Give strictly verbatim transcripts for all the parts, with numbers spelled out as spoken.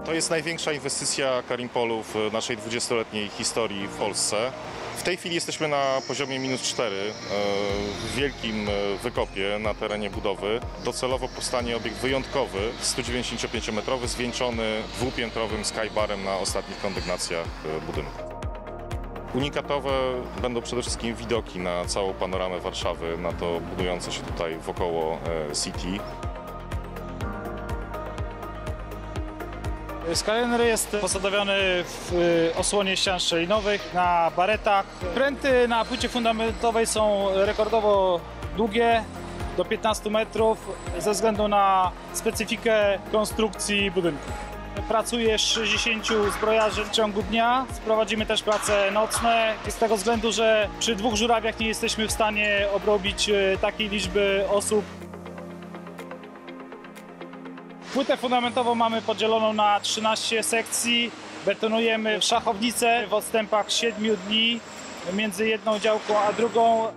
To jest największa inwestycja Karimpolu w naszej dwudziestoletniej historii w Polsce. W tej chwili jesteśmy na poziomie minus cztery, w wielkim wykopie na terenie budowy. Docelowo powstanie obiekt wyjątkowy, sto dziewięćdziesięciopięciometrowy, zwieńczony dwupiętrowym skybarem na ostatnich kondygnacjach budynku. Unikatowe będą przede wszystkim widoki na całą panoramę Warszawy, na to budujące się tutaj wokoło City. Skyliner jest posadowiony w osłonie ścian szczelinowych, na baretach. Pręty na płycie fundamentowej są rekordowo długie, do piętnastu metrów, ze względu na specyfikę konstrukcji budynku. Pracuje sześćdziesięciu zbrojarzy w ciągu dnia, prowadzimy też prace nocne, z tego względu, że przy dwóch żurawiach nie jesteśmy w stanie obrobić takiej liczby osób. Płytę fundamentową mamy podzieloną na trzynaście sekcji. Betonujemy szachownicę w odstępach siedmiu dni między jedną działką a drugą.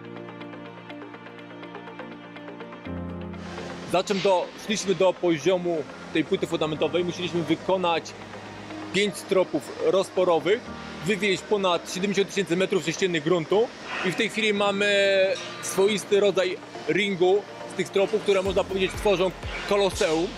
Zaczem do, szliśmy do poziomu tej płyty fundamentowej, musieliśmy wykonać pięć stropów rozporowych, wywieźć ponad siedemdziesiąt tysięcy metrów sześciennych gruntu i w tej chwili mamy swoisty rodzaj ringu z tych stropów, które można powiedzieć tworzą koloseum.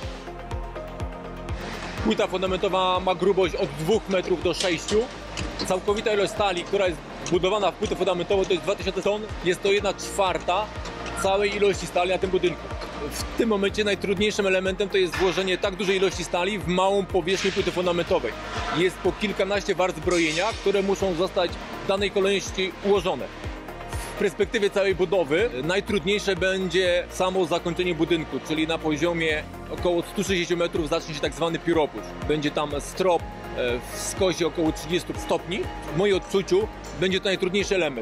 Płyta fundamentowa ma grubość od dwóch metrów do sześciu. Całkowita ilość stali, która jest budowana w płytę fundamentową, to jest dwa tysiące ton. Jest to jedna czwarta całej ilości stali na tym budynku. W tym momencie najtrudniejszym elementem to jest włożenie tak dużej ilości stali w małą powierzchnię płyty fundamentowej. Jest po kilkanaście warstw zbrojenia, które muszą zostać w danej kolejności ułożone. W perspektywie całej budowy najtrudniejsze będzie samo zakończenie budynku, czyli na poziomie około stu sześćdziesięciu metrów zacznie się tak zwany pióropusz. Będzie tam strop w skosie około trzydziestu stopni. W moim odczuciu będzie to najtrudniejszy element.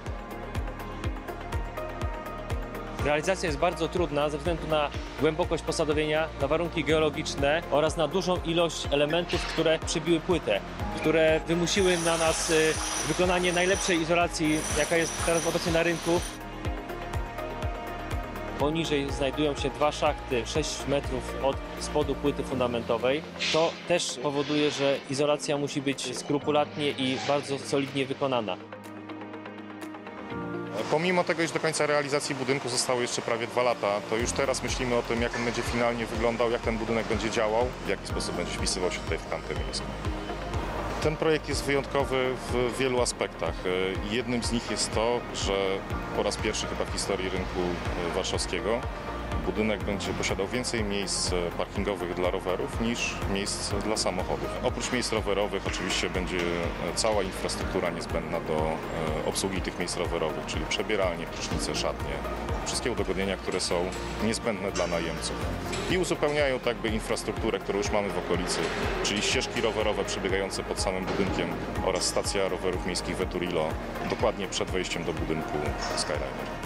Realizacja jest bardzo trudna ze względu na głębokość posadowienia, na warunki geologiczne oraz na dużą ilość elementów, które przebiły płytę, które wymusiły na nas wykonanie najlepszej izolacji, jaka jest teraz obecnie na rynku. Poniżej znajdują się dwa szachty sześć metrów od spodu płyty fundamentowej. To też powoduje, że izolacja musi być skrupulatnie i bardzo solidnie wykonana. Pomimo tego, iż do końca realizacji budynku zostało jeszcze prawie dwa lata, to już teraz myślimy o tym, jak on będzie finalnie wyglądał, jak ten budynek będzie działał, w jaki sposób będzie wpisywał się tutaj w kartę miejską. Ten projekt jest wyjątkowy w wielu aspektach. Jednym z nich jest to, że po raz pierwszy chyba w historii rynku warszawskiego budynek będzie posiadał więcej miejsc parkingowych dla rowerów niż miejsc dla samochodów. Oprócz miejsc rowerowych oczywiście będzie cała infrastruktura niezbędna do obsługi tych miejsc rowerowych, czyli przebieralnie, prysznice, szatnie, wszystkie udogodnienia, które są niezbędne dla najemców. I uzupełniają tak by infrastrukturę, którą już mamy w okolicy, czyli ścieżki rowerowe przebiegające pod samym budynkiem oraz stacja rowerów miejskich Veturillo dokładnie przed wejściem do budynku Skyliner.